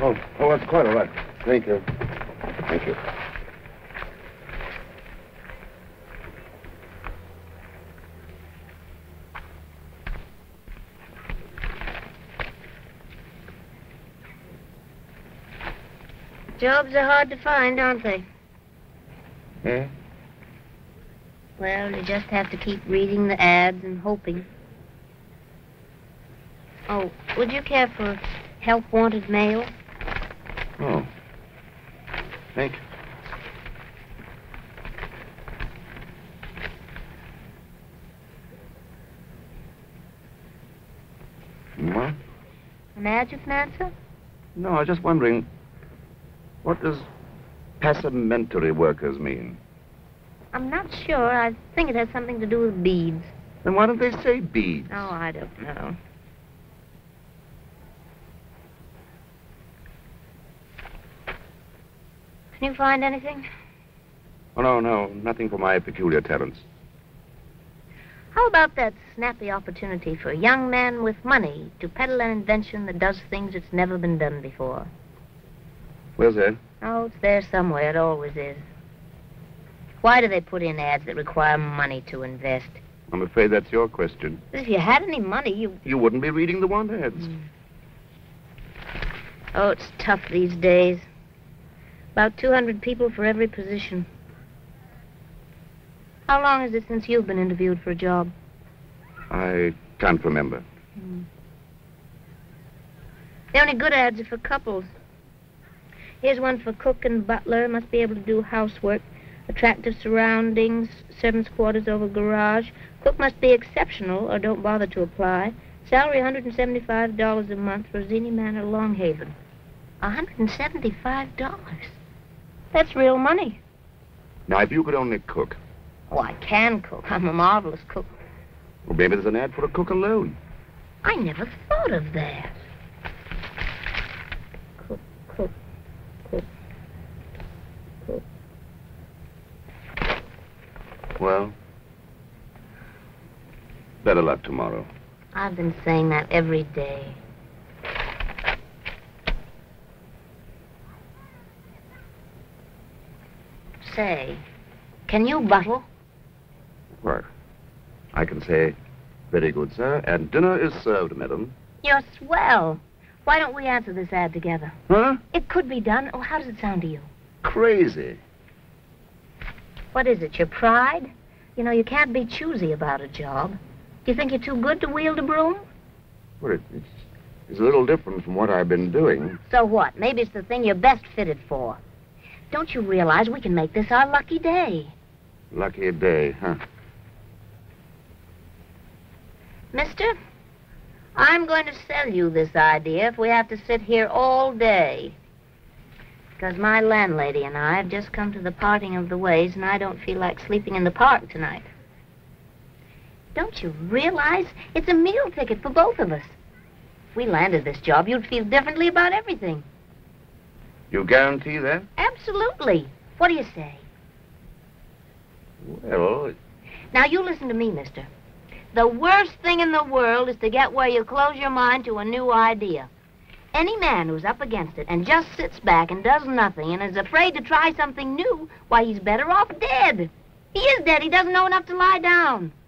Oh, that's quite all right. Thank you. Thank you. Jobs are hard to find, aren't they? Eh? Well, you just have to keep reading the ads and hoping. Oh, would you care for help wanted mail? Oh. Thank you. What? An adjunct answer? No, I was just wondering, what does passementary workers mean? I'm not sure. I think it has something to do with beads. Then why don't they say beads? Oh, I don't know. Can you find anything? Oh, no, nothing for my peculiar talents. How about that snappy opportunity for a young man with money to peddle an invention that does things that's never been done before? Where's that? Oh, it's there somewhere. It always is. Why do they put in ads that require money to invest? I'm afraid that's your question. If you had any money, You wouldn't be reading the want ads. Oh, it's tough these days. About 200 people for every position. How long is it since you've been interviewed for a job? I can't remember. The only good ads are for couples. Here's one for cook and butler. Must be able to do housework. Attractive surroundings. Servants' quarters over garage. Cook must be exceptional or don't bother to apply. Salary $175 a month. Rosini Manor, Long Haven. $175? That's real money. Now, if you could only cook. Oh, I can cook. I'm a marvelous cook. Well, maybe there's an ad for a cook alone. I never thought of that. Cook, cook, cook, cook. Well, better luck tomorrow. I've been saying that every day. Say, can you buttle? What? I can say, very good, sir, and dinner is served, madam. You're swell. Why don't we answer this ad together? Huh? It could be done. Oh, how does it sound to you? Crazy. What is it, your pride? You know, you can't be choosy about a job. Do you think you're too good to wield a broom? Well, it's a little different from what I've been doing. So what? Maybe it's the thing you're best fitted for. Don't you realize we can make this our lucky day? Lucky day, huh? Mister, I'm going to sell you this idea if we have to sit here all day. Because my landlady and I have just come to the parting of the ways, and I don't feel like sleeping in the park tonight. Don't you realize it's a meal ticket for both of us? If we landed this job, you'd feel differently about everything. You guarantee that? Absolutely. What do you say? Well... Now, you listen to me, mister. The worst thing in the world is to get where you close your mind to a new idea. Any man who's up against it and just sits back and does nothing and is afraid to try something new, why, he's better off dead. He is dead. He doesn't know enough to lie down.